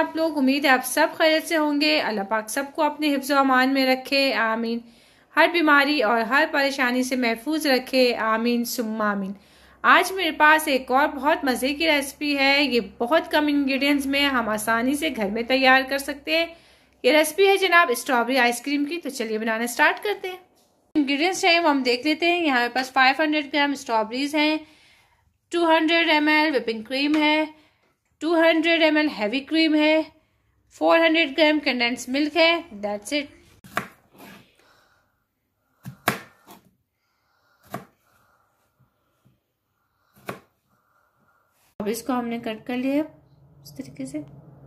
आप लोग? उम्मीद है आप सब खैरियत से होंगे। अल्लाह पाक सबको अपने हिफ्ज़ व अमान में रखे, आमीन। हर बीमारी और हर परेशानी से महफूज रखे, आमीन सुम्मा आमीन। आज मेरे पास एक और बहुत मज़े की रेसिपी है। ये बहुत कम इंग्रेडिएंट्स में हम आसानी से घर में तैयार कर सकते हैं। ये रेसिपी है जनाब स्ट्रॉबेरी आइसक्रीम की। तो चलिए बनाना स्टार्ट करते हैं। इंग्रेडिएंट्स चाहिए वो हम देख लेते हैं। यहाँ मेरे पास 500 ग्राम स्ट्रॉबेरीज हैं, 200 ml व्हिपिंग क्रीम है, 200 ml हैवी क्रीम है, 400 ग्राम कंडेंस मिल्क है। That's it. अब इसको हमने कट कर लिया इस तरीके से।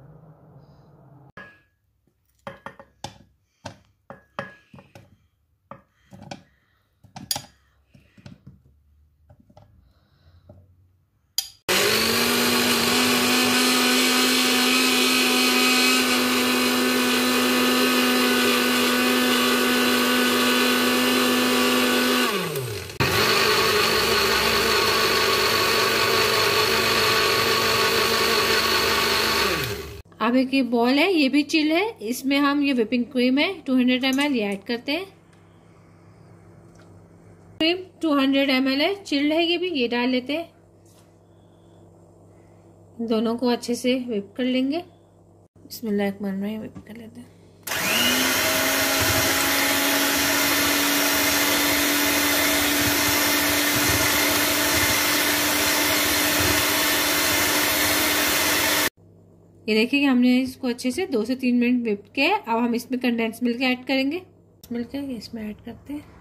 अब एक ये बॉल है, ये भी चिल है। इसमें हम ये व्हिपिंग क्रीम है 200 ml ये ऐड करते हैं। क्रीम 200 ml है, चिल्ड है ये भी, ये डाल लेते हैं। दोनों को अच्छे से व्हिप कर लेंगे। बिस्मिल्लाहिर्रहमानिर्रहीम, व्हिप कर लेते हैं। ये देखिए कि हमने इसको अच्छे से 2 से 3 मिनट व्हिप किया है। अब हम इसमें कंडेंस मिल्क ऐड करेंगे। मिल्क है, इसमें ऐड करते हैं।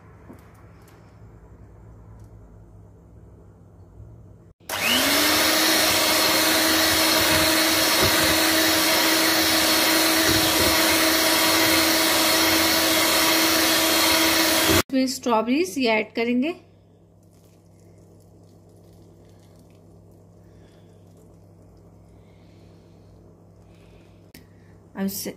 इसमें स्ट्रॉबेरीज ये ऐड करेंगे। अब इससे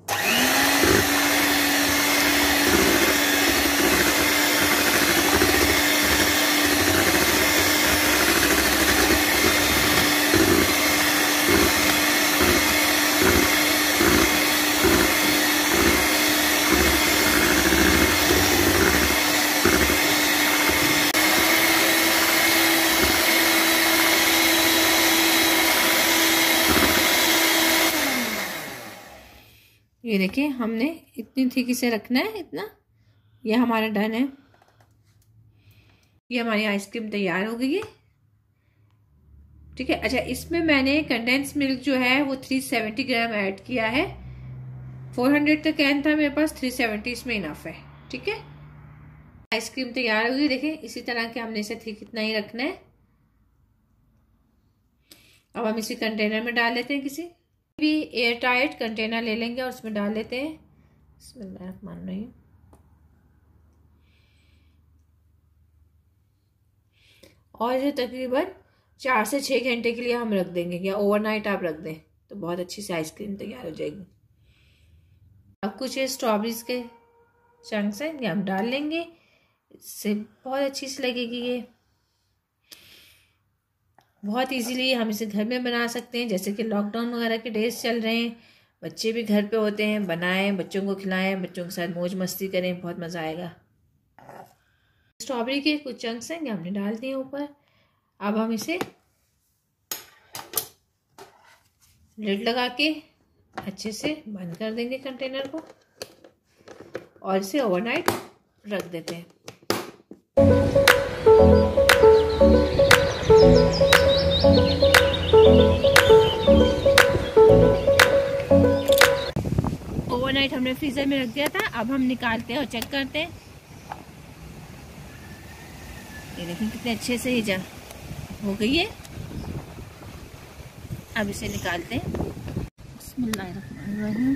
ये देखिए हमने इतनी थिक से रखना है, इतना। ये हमारा डन है। ये हमारी आइसक्रीम तैयार हो गई है। ठीक है। अच्छा, इसमें मैंने कंडेंस मिल्क जो है वो 370 ग्राम ऐड किया है। 400 का कैन था मेरे पास, 370 इसमें इनफ है। ठीक है। आइसक्रीम तैयार हो गई। देखिए इसी तरह के हमने इसे थिक इतना ही रखना है। अब हम इसी कंटेनर में डाल लेते हैं। किसी भी एयर टाइट कंटेनर ले लेंगे और उसमें डाल लेते हैं। बिस्मिल्लाहिर्रहमानिर्रहीम। और इसे तकरीबन 4 से 6 घंटे के लिए हम रख देंगे, या ओवरनाइट आप रख दें तो बहुत अच्छी से आइसक्रीम तैयार हो जाएगी। अब कुछ ये स्ट्रॉबेरीज के चंक्स हैं, ये हम डाल लेंगे। इससे बहुत अच्छी सी लगेगी। ये बहुत इजीली हम इसे घर में बना सकते हैं। जैसे कि लॉकडाउन वगैरह के डेज चल रहे हैं, बच्चे भी घर पे होते हैं, बनाएं, बच्चों को खिलाएं, बच्चों के साथ मौज मस्ती करें, बहुत मज़ा आएगा। स्ट्रॉबेरी के कुछ चंक्स हैं, हमने डाल दिए ऊपर। अब हम इसे लिड लगा के अच्छे से बंद कर देंगे कंटेनर को और इसे ओवरनाइट रख देते हैं। ओवरनाइट हमने फ्रीजर में रख दिया था। अब हम निकालते हैं और चेक करते हैं। ये देखिए कितने अच्छे से ये हो गई है। अब इसे निकालते हैं। बिस्मिल्लाहिर्रहमानिर्रहीम।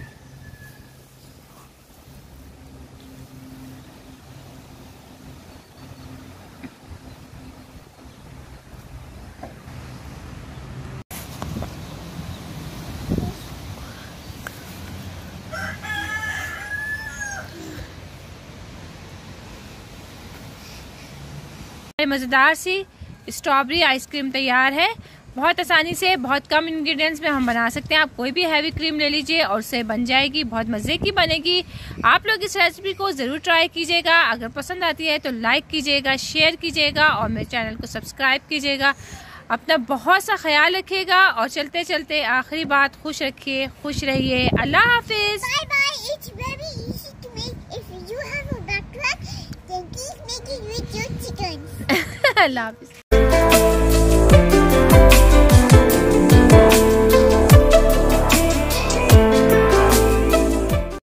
मज़ेदार सी स्ट्रॉबेरी आइसक्रीम तैयार है। बहुत आसानी से बहुत कम इंग्रेडिएंट्स में हम बना सकते हैं। आप कोई भी हैवी क्रीम ले लीजिए और उससे बन जाएगी, बहुत मज़े की बनेगी। आप लोग इस रेसिपी को ज़रूर ट्राई कीजिएगा। अगर पसंद आती है तो लाइक कीजिएगा, शेयर कीजिएगा और मेरे चैनल को सब्सक्राइब कीजिएगा। अपना बहुत सा ख्याल रखिएगा और चलते चलते आखिरी बात, खुश रखिए, खुश रहिए। अल्लाह हाफिज़। Bye bye. It's very easy to make. If you have a backpack, then please make it with your chickens. अल्लाह हाफिज़।